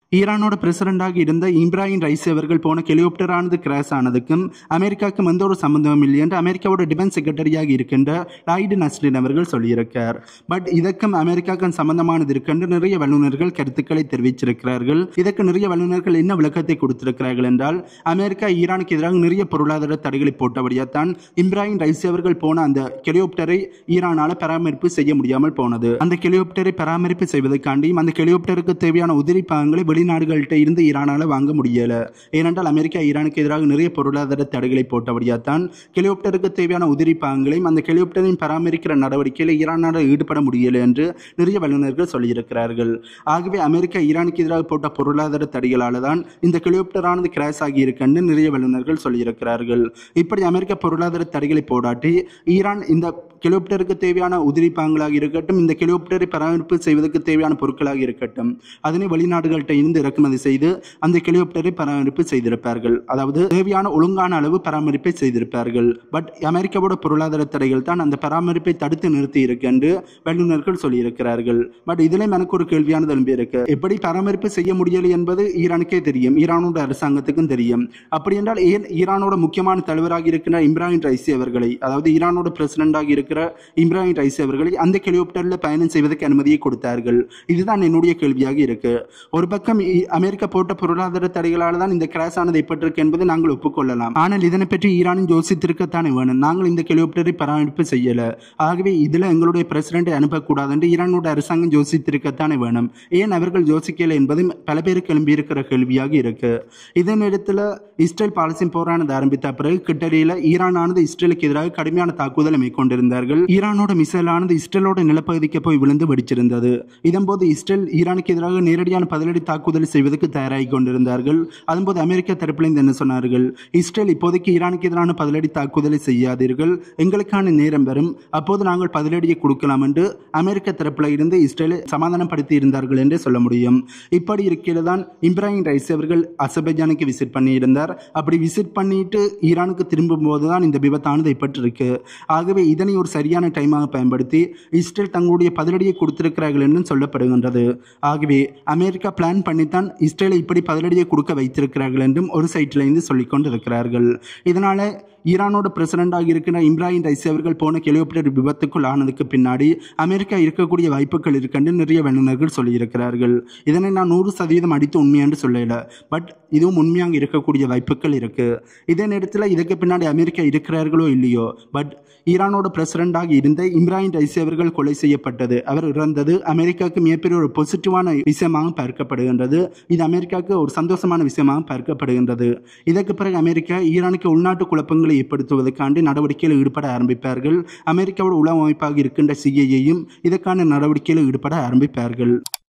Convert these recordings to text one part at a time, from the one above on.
ஈரானோட பிரசிடண்டாக இருந்த Ebrahim Raisi அவர்கள் போன ஹெலிகாப்டரானது கிராஷ் ஆனதுக்கும் அமெரிக்காவுக்கும் எந்த ஒரு சம்பந்தமும் இல்லை என்று அமெரிக்காவோட டிஃபென்ஸ் செக்ரட்டரியாக இருக்கின்ற லாய்டு நஸ்லின் அவர்கள் சொல்லியிருக்கார். பட் இதற்கும் அமெரிக்காவுக்கும் சம்பந்தமானது இருக்கின்ற நிறைய வல்லுநர்கள் கருத்துக்களை தெரிவிச்சிருக்கிறார்கள். இதற்கு நிறைய வல்லுநர்கள் என்ன விளக்கத்தை கொடுத்திருக்கிறார்கள் என்றால், அமெரிக்கா ஈரானுக்கு எதிராக நிறைய பொருளாதார தடைகளை போட்டபடியாத்தான் இப்ராஹிம் ரைசி அவர்கள் போன அந்த ஹெலிகாப்டரை ஈரானால பராமரிப்பு செய்ய முடியாமல் போனது. அந்த ஹெலிகாப்டரை பராமரிப்பு செய்வதற்காண்டியும் அந்த ஹெலிகாப்டருக்கு தேவையான உதிரி பாகங்களை வெளிநாடுகள்கிட்ட இருந்து ஈரானால வாங்க முடியல. ஏனென்றால் அமெரிக்கா ஈரானுக்கு எதிராக நிறைய பொருளாதார தடைகளை போட்டபடியாத்தான் ஹெலிகாப்டருக்கு தேவையான உதிரி பாகங்களையும் அந்த ஹெலிகாப்டரையும் பராமரிக்கிற நடவடிக்கையில் ஈரானால ஈடுபட முடியல என்று நிறைய வல்லுநர்கள் சொல்லியிருக்கிறார்கள். ஆகவே அமெரிக்கா ஈரானுக்கு எதிராக போட்ட பொருளாதார தடைகளால் தான் இந்த ஹெலிகாப்டரானது கிராஷ் ஆகி இருக்குன்னு நிறைய வல்லுநர்கள் சொல்லியிருக்கிறார்கள். இப்படி அமெரிக்கா பொருளாதார தடைகளை போடாட்டி ஈரான் இந்த ஹெலிகாப்டருக்கு தேவையான உதிரி பாகங்களாக இருக்கட்டும், இந்த ஹெலிகாப்டரை பராமரிப்பு செய்வதற்கு தேவையான பொருட்களாக இருக்கட்டும், அதனை வெளிநாடுகள்கிட்ட இருந்து இறக்குமதி செய்து அந்த ஹெலிகாப்டரை பராமரிப்பு செய்திருப்பார்கள். அதாவது தேவையான ஒழுங்கான அளவு பராமரிப்பை செய்திருப்பார்கள். பட் அமெரிக்காவோட பொருளாதார தடைகள் தான் அந்த பராமரிப்பை தடுத்து நிறுத்தி இருக்கு என்று வல்லுநர்கள் சொல்லியிருக்கிறார்கள். பட் இதிலும் எனக்கு ஒரு கேள்வியானது எழும்பி இருக்கு. எப்படி பராமரிப்பு செய்ய முடியலை என்பது ஈரானுக்கே தெரியும், ஈரானோட அரசாங்கத்துக்கும் தெரியும். அப்படி என்றால் ஏன் ஈரானோட முக்கியமான தலைவராக இருக்கிற இப்ராஹிம் ரைசி அவர்களை, அதாவது ஈரானோட பிரசிடண்டாக இருக்கிற இப்ராஹிம் ரைசி அவர்களை அந்த ஹெலிகாப்டரில் பயணம் செய்வதற்கு அனுமதியை கொடுத்தார்கள்? இதுதான் என்னுடைய கேள்வியாக இருக்கு. ஒரு பக்கம் அமெரிக்கா போட்ட பொருளாதார தடைகளால் தான் இந்த கிராஷ் ஆனது ஏற்பட்டிருக்கு என்பதை நாங்கள் ஒப்புக்கொள்ளலாம். ஆனால் இதனை பற்றி ஈரானும் யோசித்திருக்கத்தானே வேணும். நாங்கள் இந்த ஹெலிகாப்டரை பராமரிப்பு செய்யல, ஆகவே இதில் எங்களுடைய பிரசிடண்டை அனுப்பக்கூடாது என்று ஈரானோட அரசாங்கம் யோசித்திருக்கத்தானே வேணும். ஏன் அவர்கள் யோசிக்கல என்பது பல பேருக்கு எழும்பியிருக்கிற கேள்வியாக இருக்கு. இதே நேரத்தில் இஸ்ரேல் பாலஸ்தீன் போரானது ஆரம்பித்த பிறகு கிட்டடியில் ஈரானானது இஸ்ரேலுக்கு எதிராக கடுமையான தாக்குதலை மேற்கொண்டிருந்தார்கள். ஈரானோட மிசைலானது இஸ்ரேலோட நிலப்பகுதிக்கு போய் விழுந்து வெடிச்சிருந்தது. இதன்போது இஸ்ரேல் ஈரானுக்கு எதிராக நேரடியான பதிலடி தாக்குதல் செய்வதற்கு தயாராகி கொண்டிருந்தார்கள். அதன்போது அமெரிக்கா தரப்பிலிருந்து என்ன சொன்னார்கள்? இஸ்ரேல் இப்போதைக்கு ஈரானுக்கு எதிரான பதிலடி தாக்குதலை செய்யாதீர்கள், எங்களுக்கான நேரம் வரும், அப்போது நாங்கள் பதிலடியை கொடுக்கலாம் என்று அமெரிக்க தரப்பில் இருந்து இஸ்ரேலை சமாதானப்படுத்தி இருந்தார்கள் என்றே சொல்ல முடியும். இப்படி இருக்கையில் தான் இப்ராஹிம் ரைசி அவர்கள் அசர்பைஜானுக்கு விசிட் பண்ணியிருந்தார். அப்படி விசிட் பண்ணிட்டு ஈரானுக்கு திரும்பும் போதுதான் இந்த விபத்தானது ஏற்பட்டிருக்கு. ஆகவே இதனை ஒரு சரியான டைமாக பயன்படுத்தி இஸ்ரேல் தங்களுடைய பதிலடியை கொடுத்திருக்கிறார்கள் என்று சொல்லப்படுகின்றது. ஆகவே அமெரிக்கா பிளான் பண்ணித்தான் இஸ்ரேலை இப்படி பதிலடியை கொடுக்க வைத்திருக்கிறார்கள் என்றும் ஒரு சைட்டில் இருந்து சொல்லிக் கொண்டிருக்கிறார்கள். இதனால ஈரானோட பிரசிடண்டாக இருக்கிற இப்ராஹிம் ரைசி அவர்கள் போன ஹெலிகாப்டர் விபத்துக்குள் ஆனதுக்கு பின்னாடி அமெரிக்கா இருக்கக்கூடிய வாய்ப்புகள் இருக்குன்னு நிறைய வல்லுநர்கள் சொல்லியிருக்கிறார்கள். இதனை நான் 100% அடித்து உண்மை என்று சொல்லல, பட் இதுவும் உண்மையாக இருக்கக்கூடிய வாய்ப்புகள் இருக்கு. இதே நேரத்தில் இதுக்கு பின்னாடி அமெரிக்கா இருக்கிறார்களோ இல்லையோ, பட் ஈரானோட பிரசிடண்டாக இருந்த இப்ராஹிம் ரைசி அவர்கள் கொலை செய்யப்பட்டது, அவர் இறந்தது அமெரிக்காவுக்கு மிகப்பெரிய ஒரு பாசிட்டிவான விஷயமாக பார்க்கப்படுகின்றது. இது அமெரிக்காவுக்கு ஒரு சந்தோஷமான விஷயமாக பார்க்கப்படுகின்றது. இதற்கு பிறகு அமெரிக்கா ஈரானுக்கு உள்நாட்டு குழப்பங்களை ஏற்படுத்துவதற்காண்டி நடவடிக்கையில் ஈடுபட ஆரம்பிப்பார்கள். அமெரிக்காவோட உளவு அமைப்பாக இருக்கின்ற சிஐஏயும் இதற்கான நடவடிக்கையில் ஈடுபட ஆரம்பிப்பார்கள்.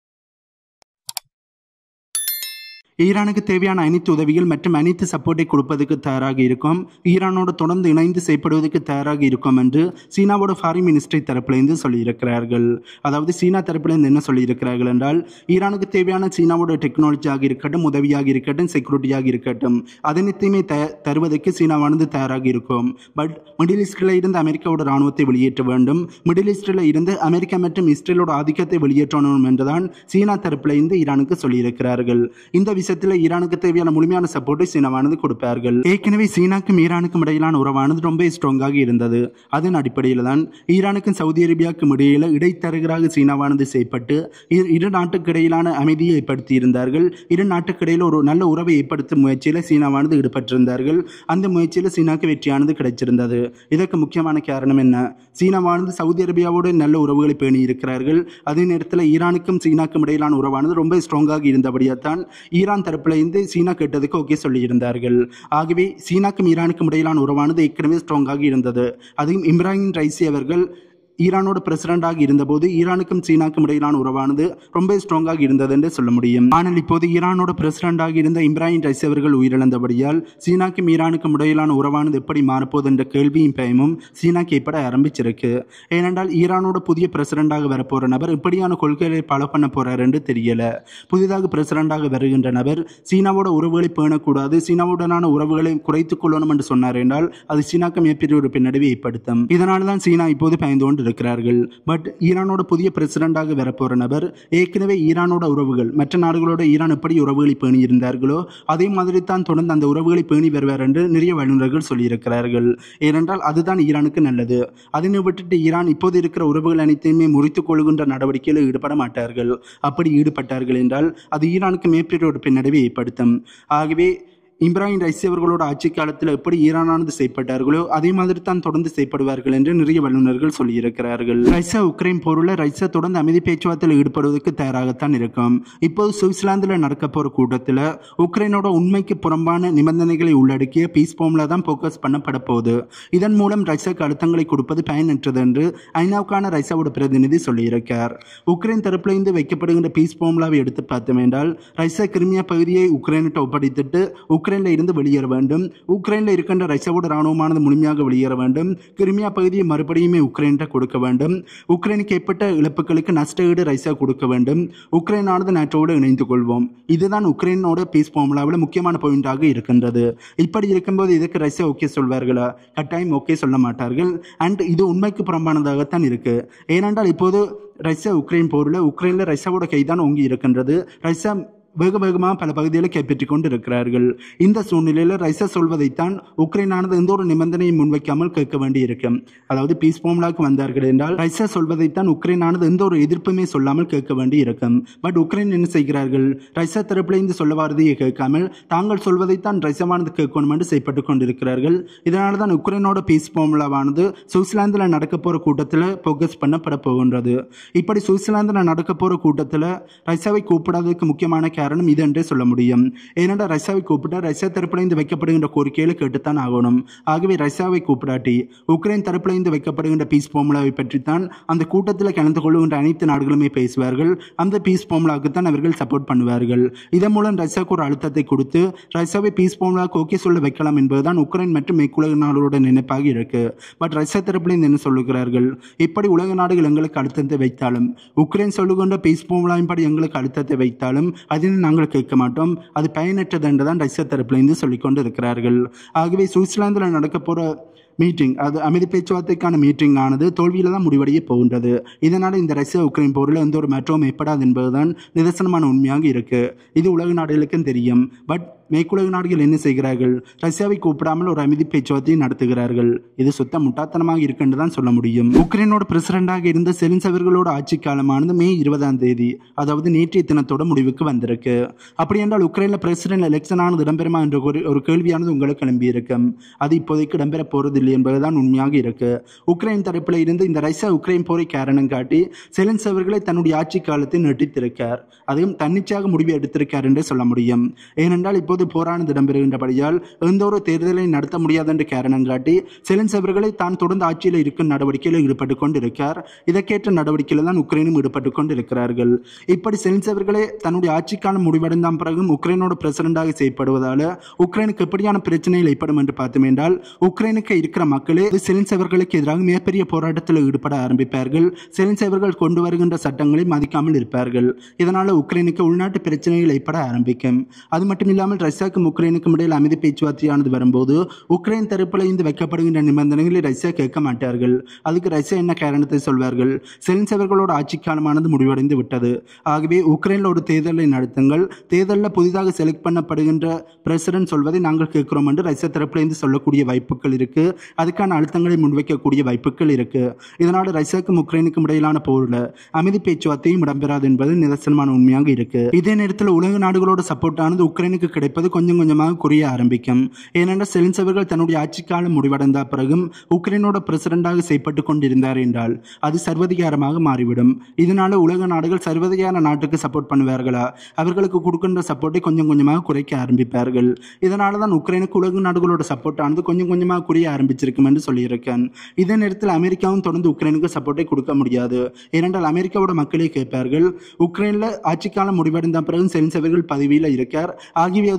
ஈரானுக்கு தேவையான அனைத்து உதவிகள் மற்றும் அனைத்து சப்போர்ட்டை கொடுப்பதற்கு தயாராக இருக்கும், ஈரானோடு தொடர்ந்து இணைந்து செயல்படுவதற்கு தயாராக இருக்கும் என்று சீனாவோட ஃபாரின் மினிஸ்ட்ரி தரப்பிலிருந்து சொல்லியிருக்கிறார்கள். அதாவது சீனா தரப்பிலிருந்து என்ன சொல்லியிருக்கிறார்கள் என்றால், ஈரானுக்கு தேவையான சீனாவோட டெக்னாலஜியாக இருக்கட்டும், உதவியாக இருக்கட்டும், செக்யூரிட்டியாக இருக்கட்டும், அதனைத்தையுமே தருவதற்கு சீனாவானது தயாராக இருக்கும். பட் மிடில் ஈஸ்டில் இருந்து அமெரிக்காவோட இராணுவத்தை வெளியேற்ற வேண்டும், மிடில் ஈஸ்டில் இருந்து அமெரிக்கா மற்றும் இஸ்ரேலோட ஆதிக்கத்தை வெளியேற்றணும் என்றுதான் சீனா தரப்பிலிருந்து ஈரானுக்கு சொல்லியிருக்கிறார்கள். இந்த ஈரானுக்கு தேவையான முழுமையான சப்போர்ட்டை சீனாவானது கொடுப்பார்கள். ஏற்கனவே சீனாக்கும் ஈரானுக்கும் இடையிலான உறவானது ரொம்ப ஸ்ட்ராங்காக இருந்தது. அதன் அடிப்படையில் தான் ஈரானுக்கும் சவுதி அரேபியாவுக்கும் இடையில இடைத்தரகராக சீனாவானது செயல்பட்டு இரு நாட்டுக்கு இடையிலான அமைதியை ஏற்படுத்தி இருந்தார்கள். இரு நாட்டுக்கு இடையில ஒரு நல்ல உறவை ஏற்படுத்தும் முயற்சியில் சீனாவானது ஈடுபட்டிருந்தார்கள். அந்த முயற்சியில் சீனாக்கு வெற்றியானது கிடைச்சிருந்தது. இதற்கு முக்கியமான காரணம் என்ன? சீனாவானது சவுதி அரேபியாவோடு நல்ல உறவுகளை பேணி இருக்கிறார்கள். அதே நேரத்தில் ஈரானுக்கும் சீனாக்கும் இடையிலான உறவானது ரொம்ப ஸ்ட்ராங்காக இருந்தபடியால்தான் ஈரான் தரப்புல இருந்து சீனா கேட்டதுக்கு ஓகே சொல்லி இருந்தார்கள். ஆகவே சீனாக்கும் ஈரானுக்கும் இடையிலான உறவானது ஏற்கனவே ஸ்ட்ராங்காக இருந்தது. அதையும் இப்ராஹிம் ரைசி அவர்கள் ஈரானோட பிரசிடண்டாக இருந்தபோது ஈரானுக்கும் சீனாக்கும் இடையிலான உறவானது ரொம்ப ஸ்ட்ராங்காக இருந்தது என்று சொல்ல முடியும். ஆனால் இப்போது ஈரானோட பிரசிடண்டாக இருந்த இப்ராஹிம் ரைசி அவர்கள் உயிரிழந்தபடியால் சீனாக்கும் ஈரானுக்கும் இடையிலான உறவானது எப்படி மாறப்போகுது என்ற கேள்வியும் பயமும் சீனாக்கு ஏற்பட ஆரம்பிச்சிருக்கு. ஏனென்றால் ஈரானோட புதிய பிரசிடண்டாக வரப்போற நபர் இப்படியான கொள்கைகளை ஃபாலோ பண்ண போறார் என்று தெரியல. புதிதாக பிரசிடண்டாக வருகின்ற நபர் சீனாவோட உறவுகளை பேணக்கூடாது, சீனாவுடனான உறவுகளை குறைத்துக் கொள்ளணும் என்று சொன்னார் என்றால் அது சீனாக்கு மிகப்பெரிய ஒரு பின்னடைவை ஏற்படுத்தும். இதனால்தான் சீனா இப்போது பயந்து கொண்டு கொண்டிருக்கிறார்கள். பட் ஈரானோட புதிய பிரசிடண்டாக வரப்போற நபர் ஏற்கனவே ஈரானோட உறவுகள் மற்ற நாடுகளோட ஈரான் எப்படி உறவுகளை பேணி இருந்தார்களோ அதே மாதிரி தான் தொடர்ந்து அந்த உறவுகளை பேணி வருவார் என்று நிறைய வல்லுநர்கள் சொல்லியிருக்கிறார்கள். ஏனென்றால் அதுதான் ஈரானுக்கு நல்லது. அதனை விட்டுட்டு ஈரான் இப்போது இருக்கிற உறவுகள் அனைத்தையுமே முறித்துக் கொள்கின்ற நடவடிக்கையில் ஈடுபட மாட்டார்கள். அப்படி ஈடுபட்டார்கள் என்றால் அது ஈரானுக்கு மேற்பெரிய ஒரு பின்னடைவை ஏற்படுத்தும். ஆகவே இப்ராஹிம் ரைசி அவர்களோட ஆட்சி காலத்தில் எப்படி ஈரானானது செய்யப்பட்டார்களோ அதே மாதிரி தான் தொடர்ந்து செய்யப்படுவார்கள் என்று நிறைய வல்லுநர்கள் சொல்லியிருக்கிறார்கள். ரஷ்யா உக்ரைன் போரில் ரஷ்யா தொடர்ந்து அமைதி பேச்சுவார்த்தையில் ஈடுபடுவதற்கு தயாராகத்தான் இருக்கும். இப்போது சுவிட்சர்லாந்தில் நடக்க போற கூட்டத்தில் உக்ரைனோட உண்மைக்கு புறம்பான நிபந்தனைகளை உள்ளடக்கிய பீஸ் ஃபார்முலா தான் போக்கஸ் பண்ணப்பட போகுது. இதன் மூலம் ரஷ்யாவுக்கு அழுத்தங்களை கொடுப்பது பயனற்றது என்று ஐநாவுக்கான ரஷ்யாவோட பிரதிநிதி சொல்லியிருக்கார். உக்ரைன் தரப்பில் இருந்து வைக்கப்படுகின்ற பீஸ் ஃபார்முலாவை எடுத்து பார்த்தோம் என்றால் ரஷ்யா கிரிமியா பகுதியை உக்ரைனிட்ட ஒப்படைத்துட்டு உக்ரைனில் இருந்து வெளியேற வேண்டும். உக்ரைனில் இருக்கின்ற ரஷ்யாவோட ராணுவமானது முழுமையாக வெளியேற வேண்டும். கிரிமியா பகுதியை மறுபடியுமே உக்ரைன்கிட்ட கொடுக்க வேண்டும். உக்ரைனுக்கு ஏற்பட்ட இழப்புகளுக்கு நஷ்ட ஈடு ரஷ்யா கொடுக்க வேண்டும். உக்ரைனானது நாட்டோடு இணைந்து கொள்வோம். இதுதான் உக்ரைனோட பீஸ் ஃபார்முலாவில் முக்கியமான பாயிண்டாக இருக்கின்றது. இப்படி இருக்கும்போது இதுக்கு ரஷ்யா ஓகே சொல்வார்களா? கட்டாயம் ஓகே சொல்ல மாட்டார்கள். அண்ட் இது உண்மைக்கு புறம்பானதாகத்தான் இருக்கு. ஏனென்றால் இப்போது ரஷ்யா உக்ரைன் போரில் உக்ரைனில் ரஷ்யாவோட கைதான் ஓங்கி இருக்கின்றது. ரஷ்யா வேக வேகமாக பல பகுதிகளை கைப்பற்றிக் கொண்டு இருக்கிறார்கள். இந்த சூழ்நிலையில் ரஷ்யா சொல்வதைத்தான் உக்ரைனானது எந்த ஒரு நிபந்தனையை முன்வைக்காமல் கேட்க வேண்டி இருக்கும். அதாவது பீஸ் ஃபார்முலாவுக்கு வந்தார்கள் என்றால் ரஷ்யா சொல்வதைத்தான் உக்ரைனானது எந்த ஒரு எதிர்ப்புமே சொல்லாமல் கேட்க வேண்டி இருக்கும். பட் உக்ரைன் என்ன செய்கிறார்கள்? ரஷ்யா தரப்பில் இருந்து சொல்ல வாரதையை கேட்காமல் தாங்கள் சொல்வதைத்தான் ரஷ்யாவானது கேட்கணும் என்று செய்யப்பட்டு கொண்டிருக்கிறார்கள். இதனால தான் உக்ரைனோட பீஸ் ஃபார்முலாவானது சுவிட்சர்லாந்தில் நடக்க போற கூட்டத்தில் போக்கஸ் பண்ணப்பட போகின்றது. இப்படி சுவிட்சர்லாந்தில் நடக்க போற கூட்டத்தில் ரஷ்யாவை கூப்பிடாததுக்கு முக்கியமான காரணம் இது என்றே சொல்ல முடியும். ஏனென்றால் ரஷ்யாவை கூப்பிட்டா ரஷ்யா தரப்பில் இருந்து வைக்கப்படுகின்ற கோரிக்கைகளை கேட்டுத்தான் ஆகணும். ஆகவே ரஷ்யாவை கூப்பிடாட்டி உக்ரைன் தரப்பில் இருந்து வைக்கப்படுகின்ற பீஸ் ஃபார்முலாவை பற்றித்தான் அந்த கூட்டத்தில் கலந்து கொள்ளுகின்ற அனைத்து நாடுகளுமே பேசுவார்கள். அந்த பீஸ் ஃபார்முலாவுக்கு தான் அவர்கள் சப்போர்ட் பண்ணுவார்கள். இதன் மூலம் ரஷ்யாவுக்கு ஒரு அழுத்தத்தை கொடுத்து ரஷ்யாவை பீஸ் ஃபார்முலாவுக்கு ஓகே சொல்ல வைக்கலாம் என்பதுதான் உக்ரைன் மற்றும் மேற்குலக நாடுகளோட நினைப்பாக இருக்கு. பட் ரஷ்யா தரப்பில் இருந்து என்ன சொல்லுகிறார்கள்? இப்படி உலக நாடுகள் எங்களுக்கு அழுத்தத்தை வைத்தாலும் உக்ரைன் சொல்லுகின்ற பீஸ் ஃபார்முலாவின் படி எங்களுக்கு அழுத்தத்தை வைத்தாலும் அதனை நாங்கள் கேட்க மாட்டோம். அது பயனற்றது என்றுதான் ரஷ்யா தரப்பிலிருந்து சொல்லிக் கொண்டு இருக்கிறார்கள். ஆகவே சுவிட்சர்லாந்தில் நடக்க போற மீட்டிங், அது அமைதி பேச்சுவார்த்தைக்கான மீட்டிங் ஆனது தோல்வியில தான் முடிவடைய போகின்றது. இதனால் இந்த ரஷ்யா உக்ரைன் போரில் எந்த ஒரு மாற்றமும் ஏற்படாது என்பதுதான் நிதர்சனமான உண்மையாக இருக்கு. இது உலக நாடுகளுக்கும் தெரியும். பட் மேற்குலக நாடுகள் என்ன செய்கிறார்கள்? ரஷ்யாவை கூப்பிடாமல் ஒரு அமைதி பேச்சுவார்த்தையை நடத்துகிறார்கள். இது சுத்த முட்டாத்தனமாக இருக்குன்னு தான் சொல்ல முடியும். உக்ரைனோட பிரசிடண்டாக இருந்த செலின்சவர்களோட ஆட்சி காலமானது மே 20 அதாவது நேற்றைய தினத்தோட முடிவுக்கு வந்திருக்கு. அப்படி என்றால் உக்ரைனில் பிரசிடென்ட் எலெக்ஷன் ஆனது இடம்பெறுமா என்ற ஒரு கேள்வியானது உங்களுக்கு கிளம்பி இருக்கும். அது இப்போதைக்கு இடம்பெற போறதில்லை என்பதுதான் உண்மையாக இருக்கு. உக்ரைன் தரப்பில் இருந்து இந்த ரஷ்யா உக்ரைன் போரை காரணம் காட்டி செலின்சவர்களை தன்னுடைய ஆட்சி காலத்தை நீட்டித்திருக்கார். அதுவும் தன்னிச்சையாக முடிவு எடுத்திருக்கார் என்று சொல்ல முடியும். ஏனென்றால் இப்போது போரானது இடம்பெறுகின்றபடியால் எந்த ஒரு தேர்தலை நடத்த முடியாது என்று காரணம் காட்டி செலின்சவர்களை தான் தொடர்ந்து ஆட்சியில் இருக்கும் நடவடிக்கையில் ஈடுபட்டுக் கொண்டிருக்கார். இதற்கேற்ற நடவடிக்கையில் தான் உக்ரைனும் ஈடுபட்டுக் கொண்டிருக்கிறார்கள். இப்படி செலின்சவர்களை தன்னுடைய ஆட்சி காலம் முடிவடைந்த பிறகும் உக்ரைனோட பிரசிடண்டாக செய்யப்படுவதால் உக்ரைனுக்கு எப்படியான பிரச்சனைகள் ஏற்படும் என்று பார்த்தோம் என்றால் உக்ரைனுக்கு இருக்கிற மக்களே செலின்சவர்களுக்கு எதிராக மிகப்பெரிய போராட்டத்தில் ஈடுபட ஆரம்பிப்பார்கள். செலின்சவர்கள் கொண்டு வருகின்ற சட்டங்களை மதிக்காமல் இருப்பார்கள். இதனால உக்ரைனுக்கு உள்நாட்டு பிரச்சனைகள் ஏற்பட ஆரம்பிக்கும். அது மட்டும் இல்லாமல் ரஷ்யாவுக்கும் உக்ரைனுக்கும் இடையில் அமைதி பேச்சுவார்த்தையானது வரும்போது உக்ரைன் தரப்பில் இருந்து வைக்கப்படுகின்ற நிபந்தனைகளை ரஷ்யா கேட்க மாட்டார்கள். அதுக்கு ரஷ்யா என்ன காரணத்தை சொல்வார்கள்? செலின்சவர்களோட ஆட்சி காலமானது முடிவடைந்து விட்டது. ஆகவே உக்ரைனில் ஒரு தேர்தலை நடத்துங்கள், தேர்தலில் புதிதாக செலக்ட் பண்ணப்படுகின்ற பிரசிடென்ட் சொல்வதை நாங்கள் கேட்கிறோம் என்று ரஷ்யா தரப்பில் இருந்து சொல்லக்கூடிய வாய்ப்புகள் இருக்கு. அதுக்கான அழுத்தங்களை முன்வைக்கக்கூடிய வாய்ப்புகள் இருக்கு. இதனால் ரஷ்யாவுக்கும் உக்ரைனுக்கும் இடையிலான போரில் அமைதி பேச்சுவார்த்தையும் இடம்பெறாது என்பது நிதர்சனமான உண்மையாக இருக்கு. இதே நேரத்தில் உலக நாடுகளோட சப்போர்ட் ஆனது உக்ரைனுக்கு கிடைப்பது கொஞ்சம் கொஞ்சமாக குறைய ஆரம்பிக்கும். ஏனென்றால் செலின்சவர்கள் தன்னுடைய ஆட்சி காலம் முடிவடைந்த பிறகும் உக்ரைனோட பிரசிடண்டாக செய்யப்பட்டு கொண்டிருந்தார் என்றால் அது சர்வதிகாரமாக மாறிவிடும். இதனால உலக நாடுகள் சர்வதிகார நாட்டுக்கு சப்போர்ட் பண்ணுவார்களா? அவர்களுக்கு கொடுக்கின்ற சப்போர்ட்டை கொஞ்சம் கொஞ்சமாக குறைக்க ஆரம்பிப்பார்கள். இதனால தான் உக்ரைனுக்கு உலக நாடுகளோட சப்போர்ட் ஆனது கொஞ்சம் கொஞ்சமாக குறைய ஆரம்பிச்சிருக்கும் என்று சொல்லியிருக்கேன். இதே நேரத்தில் அமெரிக்காவும் தொடர்ந்து உக்ரைனுக்கு சப்போர்ட்டை கொடுக்க முடியாது. ஏனென்றால் அமெரிக்காவோட மக்களே கேட்பார்கள், உக்ரைனில் ஆட்சி காலம் முடிவடைந்த பிறகு செலின்சவர்கள் பதவியில் இருக்கார், ஆகியதோ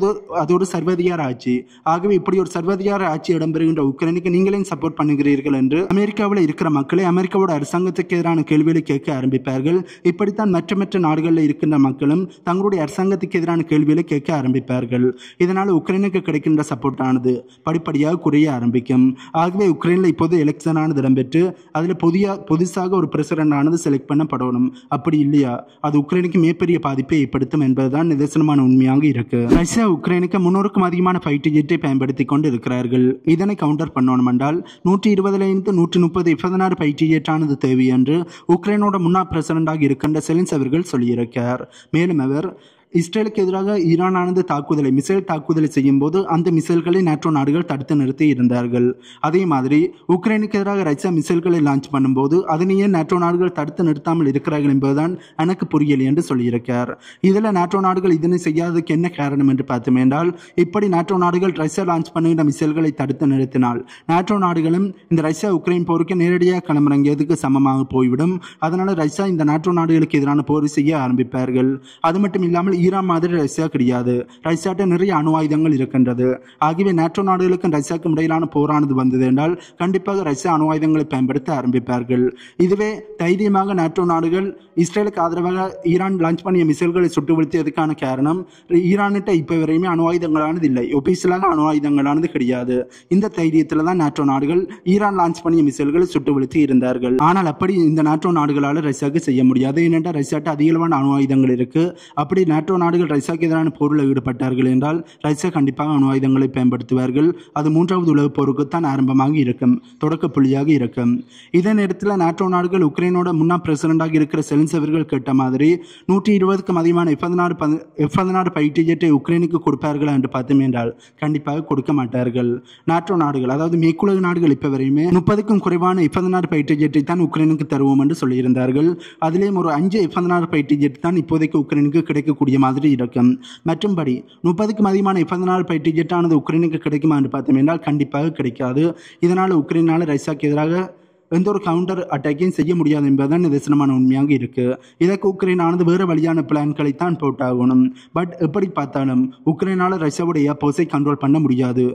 அது ஒரு சர்வதிகார ஆட்சி. ஆகவே இப்படி ஒரு சர்வதிகார ஆட்சி இடம்பெறுகின்ற உக்ரைனுக்கு நீங்களே சப்போர்ட் பண்ணுகிறீர்கள் என்று அமெரிக்காவில் இருக்கிற மக்களை அமெரிக்காவோட அரசாங்கத்துக்கு எதிரான கேள்விகளை கேட்க ஆரம்பிப்பார்கள். இப்படித்தான் மற்ற நாடுகளில் இருக்கின்ற மக்களும் தங்களுடைய அரசாங்கத்துக்கு எதிரான கேள்விகளை கேட்க ஆரம்பிப்பார்கள். இதனால் உக்ரைனுக்கு கிடைக்கின்ற சப்போர்ட் ஆனது படிப்படியாக குறைய ஆரம்பிக்கும். ஆகவே உக்ரைனில் இப்போது எலெக்ஷன் ஆனது இடம்பெற்று அதில் புதுசாக ஒரு பிரசிடென்ட் ஆனது செலக்ட் பண்ணப்படணும். அப்படி இல்லையா அது உக்ரைனுக்கு மிகப்பெரிய பாதிப்பை ஏற்படுத்தும் என்பதுதான் நிதர்சனமான உண்மையாக இருக்கு. ரஷ்யா உக்ரைனுக்கு 300க்கும் அதிகமான ஃபைட்டர் ஜெட்டை பயன்படுத்தி கொண்டு இருக்கிறார்கள். இதனை கவுண்டர் பண்ணணும் என்றால் 120 130 F-16 ஃபைட்டர் ஜெட் ஆனது தேவை என்று உக்ரைனோட முன்னாள் பிரசிடென்டாக இருக்கின்ற செலன்ஸ்கி அவர்கள் சொல்லியிருக்கிறார். மேலும் அவர் இஸ்ரேலுக்கு எதிராக ஈரானானது மிசைல் தாக்குதலை செய்யும் போது அந்த மிசைல்களை நேட்டோ நாடுகள் தடுத்து நிறுத்தி இருந்தார்கள். அதே மாதிரி உக்ரைனுக்கு எதிராக ரஷ்யா மிசைல்களை லான்ச் பண்ணும்போது அதனையே நேட்டோ நாடுகள் தடுத்து நிறுத்தாமல் இருக்கிறார்கள் என்பதுதான் எனக்கு புரியலை என்று சொல்லியிருக்கிறார். இதில் நேட்டோ நாடுகள் இதனை செய்யாததுக்கு என்ன காரணம் என்று பார்த்தோம் என்றால், இப்படி நேட்டோ நாடுகள் ரஷ்யா லான்ச் பண்ணுகின்ற மிசைல்களை தடுத்து நிறுத்தினால் நேட்டோ நாடுகளும் இந்த ரஷ்யா உக்ரைன் போருக்கு நேரடியாக களமிறங்கியதுக்கு சமமாக போய்விடும். அதனால ரஷ்யா இந்த நேட்டோ நாடுகளுக்கு எதிரான போர் செய்ய ஆரம்பிப்பார்கள். அது மட்டும் இல்லாமல் ஈரான் மாதிரி ரஷ்யா கிடையாது. ரஷ்யாட்ட நிறைய அணு ஆயுதங்கள் இருக்கின்றது. ஆகவே நேட்டோ நாடுகளுக்கும் ரஷ்யாவுக்கும் இடையிலான போரானது வந்தது என்றால் கண்டிப்பாக ரஷ்யா அணு ஆயுதங்களை பயன்படுத்த ஆரம்பிப்பார்கள். இதுவே தைரியமாக நேட்டோ நாடுகள் இஸ்ரேலுக்கு ஆதரவாக ஈரான் லான்ச் பண்ணிய மிசைல்களை சுட்டு வீழ்த்தியதுக்கான காரணம், ஈரான்கிட்ட இப்போ வரையுமே அணு ஆயுதங்களானது இல்லை, ஒபிஷியலாக அணு ஆயுதங்களானது கிடையாது. இந்த தைரியத்தில் தான் நேட்டோ நாடுகள் ஈரான் லான்ச் பண்ணிய மிசைல்களை சுட்டு வீழ்த்தி இருந்தார்கள். ஆனால் அப்படி இந்த நேட்டோ நாடுகளால் ரஷ்யாவுக்கு செய்ய முடியாது. ஏனென்றால் ரஷ்யாட்ட அதிகளவான அணு ஆயுதங்கள் இருக்கு. அப்படி நேட்டோ நாடுகள் ரஷ்யாவுக்கு எதிரான போரில் ஈடுபட்டார்கள் என்றால் ரஷ்யா கண்டிப்பாக அணு ஆயுதங்களை பயன்படுத்துவார்கள். அது 3வது உலகப் போருக்குத்தான் ஆரம்பமாக இருக்கும், தொடக்க புள்ளியாக இருக்கும். இதே நேரத்தில் நேட்டோ நாடுகள் உக்ரைனோட முன்னாள் பிரசிடென்டாக இருக்கிற செலன்ஸ்கி அவர்கள் கேட்ட மாதிரி 120க்கும் அதிகமான F-16 ஃபைட்டர் ஜெட்டை உக்ரைனுக்கு கொடுப்பார்கள் என்று பார்த்தோம் என்றால் கண்டிப்பாக கொடுக்க மாட்டார்கள். நேட்டோ நாடுகள், அதாவது மேற்குலக நாடுகள் இப்போ வரையுமே 30க்கும் குறைவான F-16 ஃபைட்டர் ஜெட்டை தான் உக்ரைனுக்கு தருவோம் என்று சொல்லியிருந்தார்கள். அதிலேயும் ஒரு 5 F-16 ஃபைட்டர் ஜெட் தான் இப்போதைக்கு உக்ரைனுக்கு கிடைக்கக்கூடிய மாதிரி இருக்கும். மற்றும்படி 30க்கும் அதிகமான F-16 ஃபைட்டர் ஜெட் ஆனது உக்ரைனுக்கு கிடைக்குமா என்று பார்த்தோம் என்றால் கண்டிப்பாக கிடைக்காது. இதனால் உக்ரைனால் ரஷ்யாவுக்கு எதிராக எந்த ஒரு கவுண்டர் அட்டாக்கையும் செய்ய முடியாது என்பதுதான் நிதர்சனமான உண்மையாக இருக்கு. இதற்கு உக்ரைனானது வேறு வழியான பிளான்களை தான் போட்டாகணும். பட் எப்படி பார்த்தாலும் உக்ரைனால் ரஷ்யாவுடைய போர்ஸை கண்ட்ரோல் பண்ண முடியாது.